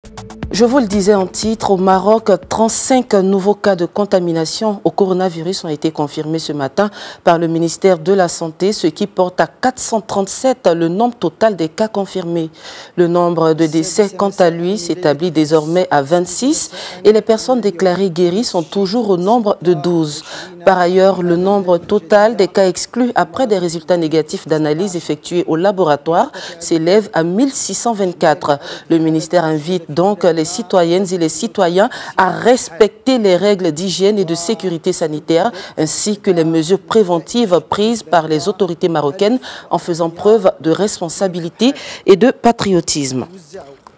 Je vous le disais en titre, au Maroc, 35 nouveaux cas de contamination au coronavirus ont été confirmés ce matin par le ministère de la Santé, ce qui porte à 437 le nombre total des cas confirmés. Le nombre de décès, quant à lui, s'établit désormais à 26 et les personnes déclarées guéries sont toujours au nombre de 12. Par ailleurs, le nombre total des cas exclus après des résultats négatifs d'analyse effectués au laboratoire s'élève à 1624. Le ministère invite donc les citoyennes et les citoyens à respecter les règles d'hygiène et de sécurité sanitaire ainsi que les mesures préventives prises par les autorités marocaines en faisant preuve de responsabilité et de patriotisme.